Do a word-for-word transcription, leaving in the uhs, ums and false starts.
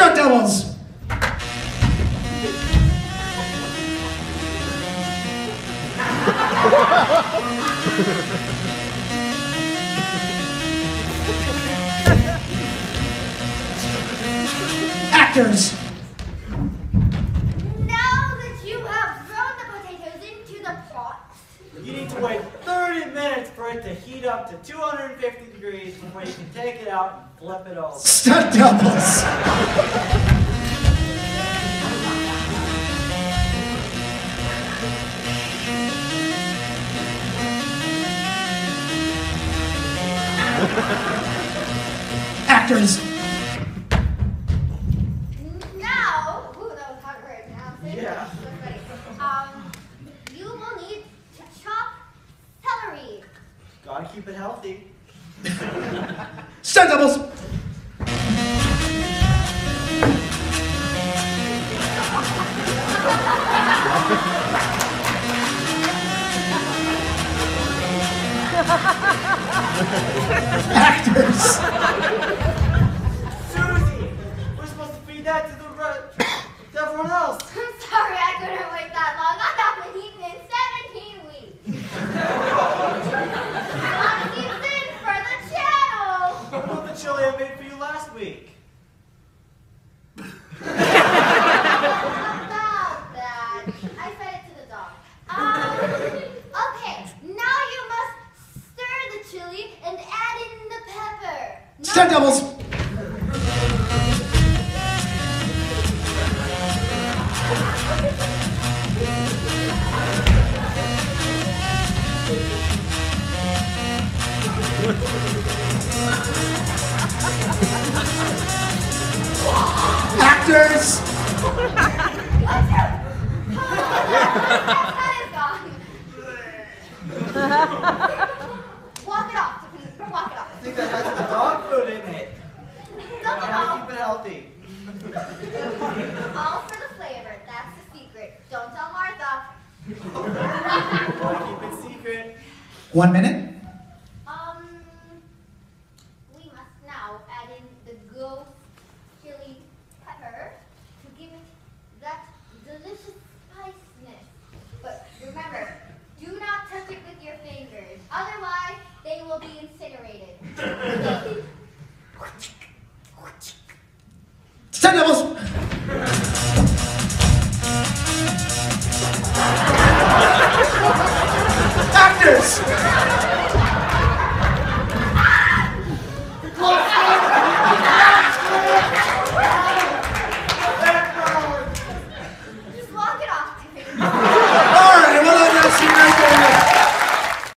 Stunt doubles. Actors. Now that you have thrown the potatoes into the pot, You need to wait thirty minutes for it to heat up to two hundred fifty degrees before you can take it out and flip it over. Stunt doubles. Actors. now, ooh, that was hard word. Now I'm saying Yeah. that's ready. Um, you will need to chop celery. Gotta keep it healthy. Stunt doubles. Actors. Susie! We're supposed to feed that to the re- to everyone else. I'm sorry I couldn't wait that long. I haven't eaten in seventeen weeks. Gotta keep in for the channel. What about the chili I made for you last week? About that, I fed it to the dog. Um, okay, now you must stir the chili and add in the pepper. Stunt doubles. Actors. Walk it off. Walk it I off. think that has the dog food in it. Don't Gotta know. keep it healthy. All for the flavor. That's the secret. Don't tell Martha. Gotta keep it secret. One minute. Um, we must now add in the ghost chili pepper to give it that delicious spiciness. But remember, do not touch it with your fingers. Otherwise, they will be incinerated. Stunt doubles. Actors.